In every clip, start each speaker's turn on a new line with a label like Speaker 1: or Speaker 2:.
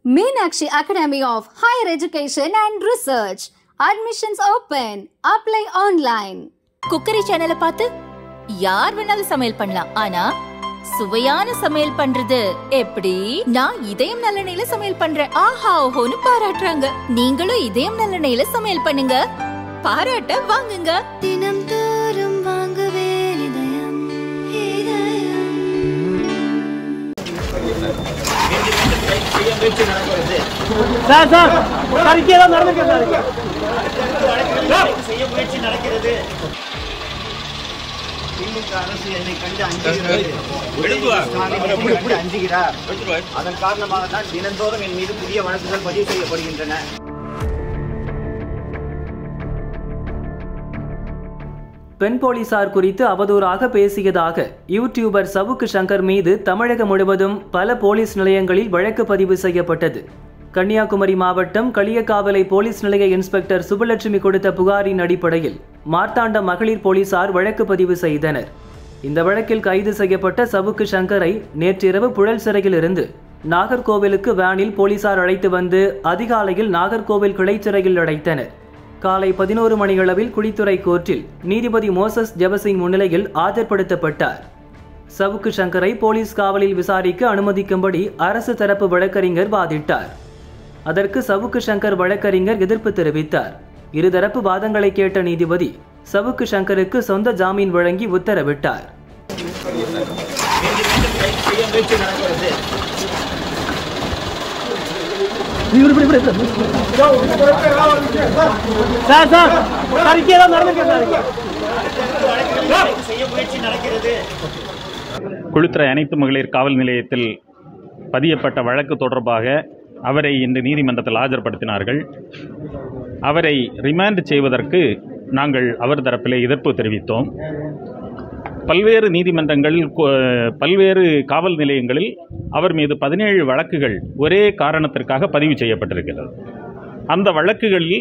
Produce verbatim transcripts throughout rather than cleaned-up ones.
Speaker 1: Meenakshi Academy of Higher Education and Research. Admissions open. Apply online.
Speaker 2: Cookery சேனலை பார்த்து யார் வேணாலும் சமையல் பண்ணலாம். ஆனா சுவையான சமையல் பண்றது எப்படி? நான் இதயம் நல்லெண்ணெயில சமையல் பண்றேன். ஆஹா ஓஹோன்னு பாராட்டுறாங்க. நீங்களும் இதயம் நல்லெண்ணெயில சமையல் பண்ணுங்க. பாராட்ட வாங்குங்க.
Speaker 3: தினம் தோறும் வாங்குவே இதயம் இதயம்.
Speaker 4: சார் சார் அறிக்கையா நடந்துருக்கு சார்.
Speaker 5: செய்ய முயற்சி நடக்கிறது. திமுக அரசு என்னை கண்டு அஞ்சுகிறது. அஞ்சுகிறார். அதன் காரணமாக தான் தினந்தோறும் என் மீது புதிய வழக்குகள் பதிவு செய்யப்படுகின்றன.
Speaker 6: பெண் போலீசார் குறித்து அவதூறாக பேசியதாக யூடியூபர் சவுக்கு சங்கர் மீது தமிழகம் முழுவதும் பல போலீஸ் நிலையங்களில் வழக்கு பதிவு செய்யப்பட்டது. கன்னியாகுமரி மாவட்டம் களியக்காவலை போலீஸ் நிலைய இன்ஸ்பெக்டர் சுபலட்சுமி கொடுத்த புகாரின் அடிப்படையில் மார்த்தாண்ட மகளிர் போலீசார் வழக்கு பதிவு செய்தனர். இந்த வழக்கில் கைது செய்யப்பட்ட சவுக்கு சங்கரை நேற்றிரவு புழல் சிறையில் இருந்து நாகர்கோவிலுக்கு வேனில் போலீசார் அழைத்து வந்து அதிகாலையில் நாகர்கோவில் கிளை சிறையில் அடைத்தனர். காலை பதினோரு மணியளவில் குடித்துறை கோர்ட்டில் நீதிபதி மோசஸ் ஜெபசிங் முன்னிலையில் ஆஜர்படுத்தப்பட்டார். சவுக்கு சங்கரை போலீஸ் காவலில் விசாரிக்க அனுமதிக்கும்படி அரசு தரப்பு வழக்கறிஞர் வாதிட்டார். அதற்கு சவுக்கு சங்கர் வழக்கறிஞர் எதிர்ப்பு தெரிவித்தார். இருதரப்பு வாதங்களை கேட்ட நீதிபதி சவுக்கு சங்கருக்கு சொந்த ஜாமீன் வழங்கி உத்தரவிட்டார்.
Speaker 4: சார் சார் அறிக்கையா நடந்துருக்கு சார்.
Speaker 5: செய்ய முயற்சி நடக்கிறது.
Speaker 7: குளித்துறை அனைத்து மகளிர் காவல் நிலையத்தில் பதியப்பட்ட வழக்கு தொடர்பாக அவரை இன்று நீதிமன்றத்தில் ஆஜர்படுத்தினார்கள். அவரை ரிமாண்ட் செய்வதற்கு நாங்கள் அவர் தரப்பிலே எதிர்ப்பு தெரிவித்தோம். பல்வேறு நீதிமன்றங்களில் பல்வேறு காவல் நிலையங்களில் அவர் மீது பதினேழு வழக்குகள் ஒரே காரணத்திற்காக பதிவு செய்யப்பட்டிருக்கிறது. அந்த வழக்குகளில்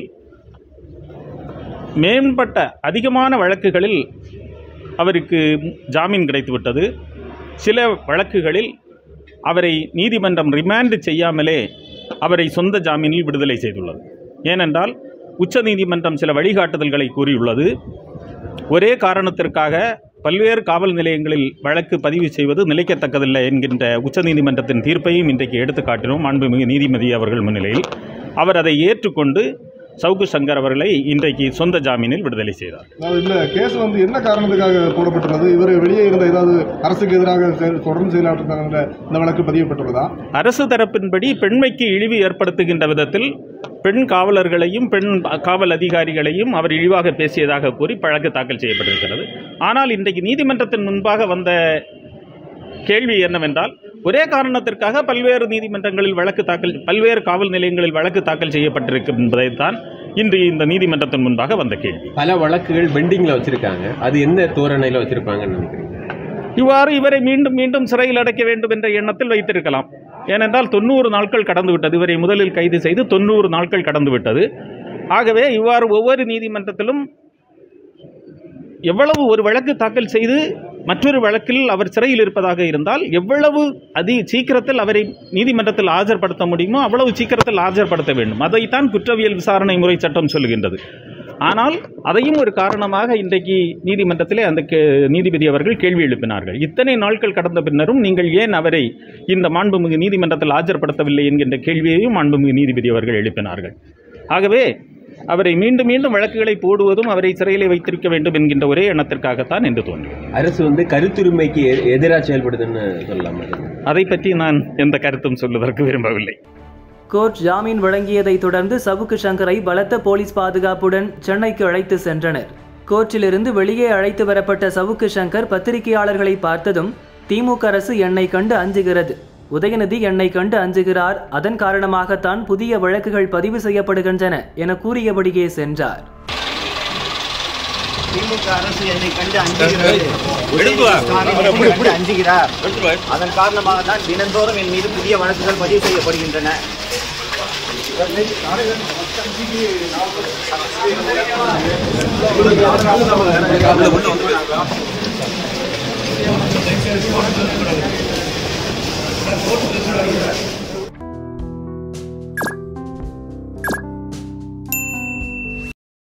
Speaker 7: மேம்பட்ட அதிகமான வழக்குகளில் அவருக்கு ஜாமீன் கிடைத்துவிட்டது. சில வழக்குகளில் அவரை நீதிமன்றம் ரிமாண்ட் செய்யாமலே அவரை சொந்த ஜாமீனில் விடுதலை செய்துள்ளது. ஏனென்றால் உச்ச நீதிமன்றம் சில வழிகாட்டுதல்களை கூறியுள்ளது. ஒரே காரணத்திற்காக பல்வேறு காவல் நிலையங்களில் வழக்கு பதிவு செய்வது நிலைக்கத்தக்கதில்லை என்கின்ற உச்சநீதிமன்றத்தின் தீர்ப்பையும் இன்றைக்கு எடுத்து காட்டினோம். மாண்புமிகு நீதிபதி அவர்கள் முன்னிலையில் அவர் அதை ஏற்றுக்கொண்டு சவுக்கு சங்கர் அவர்களை இன்றைக்கு சொந்த ஜாமீனில் விடுதலை செய்தார்.
Speaker 8: இந்த கேஸ் வந்து என்ன காரணத்துக்காக போடப்பட்டுள்ளது? இவர் வெளியே இருந்த ஏதாவது அரசுக்கு எதிராக தொடர்ந்து செயலாற்றுவதாக இந்த வழக்கு பதியப்பட்டுள்ளதா?
Speaker 7: அரசு தரப்பின்படி பெண்மைக்கு இழிவு ஏற்படுத்துகின்ற விதத்தில் பெண் காவலர்களையும் பெண் காவல் அதிகாரிகளையும் அவர் இழிவாக பேசியதாக கூறி வழக்கு தாக்கல் செய்யப்பட்டிருக்கிறது. ஆனால் இன்றைக்கு நீதிமன்றத்தின் முன்பாக வந்த கேள்வி என்னவென்றால், ஒரே காரணத்திற்காக பல்வேறு நீதிமன்றங்களில் வழக்கு தாக்கல் பல்வேறு காவல் நிலையங்களில் வழக்கு தாக்கல் செய்யப்பட்டிருக்கும் என்பதைத்தான் இன்று இந்த நீதிமன்றத்தின் முன்பாக வந்த கேள்வி.
Speaker 9: பல வழக்குகள் பெண்டிங்கில் வச்சிருக்காங்க. அது என்ன தோரணையில் வச்சிருப்பாங்கன்னு நினைக்கிறீங்க?
Speaker 7: இவ்வாறு இவரை மீண்டும் மீண்டும் சிறையில் அடைக்க வேண்டும் என்ற எண்ணத்தில் வைத்திருக்கலாம். ஏனென்றால் தொண்ணூறு நாட்கள் கடந்து விட்டது. இவரை முதலில் கைது செய்து தொண்ணூறு நாட்கள் கடந்து விட்டது. ஆகவே இவ்வாறு ஒவ்வொரு நீதிமன்றத்திலும் எவ்வளவு ஒரு வழக்கு தாக்கல் செய்து மற்றொரு வழக்கில் அவர் சிறையில் இருப்பதாக இருந்தால் எவ்வளவு அதிக சீக்கிரத்தில் அவரை நீதிமன்றத்தில் ஆஜர்படுத்த முடியுமோ அவ்வளவு சீக்கிரத்தில் ஆஜர்படுத்த வேண்டும். அதைத்தான் குற்றவியல் விசாரணை முறை சட்டம் சொல்லுகின்றது. ஆனால் அதையும் ஒரு காரணமாக இன்றைக்கு நீதிமன்றத்திலே அந்த நீதிபதி அவர்கள் கேள்வி எழுப்பினார்கள். இத்தனை நாட்கள் கடந்த பின்னரும் நீங்கள் ஏன் அவரை இந்த மாண்புமிகு நீதிமன்றத்தில் ஆஜர்படுத்தவில்லை என்கின்ற கேள்வியையும் மாண்புமிகு நீதிபதி அவர்கள் எழுப்பினார்கள். ஆகவே அவரை மீண்டும் மீண்டும் வழக்குகளை போடுவதும் அவரை சிறையிலே வைத்திருக்க வேண்டும் என்கின்ற ஒரே எண்ணத்திற்காகத்தான் என்று தோன்றும்.
Speaker 9: அரசு வந்து கருத்துரிமைக்கு எதிராக செயல்படுதுன்னு சொல்லலாம்.
Speaker 7: அதை பற்றி நான் எந்த கருத்தும் சொல்வதற்கு விரும்பவில்லை.
Speaker 6: கோர்ட் ஜாமீன் வழங்கியதை தொடர்ந்து சவுக்கு சங்கரை பலத்த போலீஸ் பாதுகாப்புடன் சென்னைக்கு அழைத்து சென்றனர். கோர்ட்டிலிருந்து வெளியே அழைத்து வரப்பட்ட சவுக்கு சங்கர் பத்திரிகையாளர்களை பார்த்ததும் திமுக அரசு என்னை கண்டு அஞ்சுகிறது, உதயநிதி என்னை கண்டு அஞ்சுகிறார், அதன் காரணமாகத்தான் புதிய வழக்குகள் பதிவு செய்யப்படுகின்றன என கூறியபடியே சென்றார்.
Speaker 5: திமுக அரசு என்னை கண்டு அஞ்சுகிறார். அதன் காரணமாக தான் தினந்தோறும் என் மீது புதிய வழக்குகள் பதிவு செய்யப்படுகின்றன. What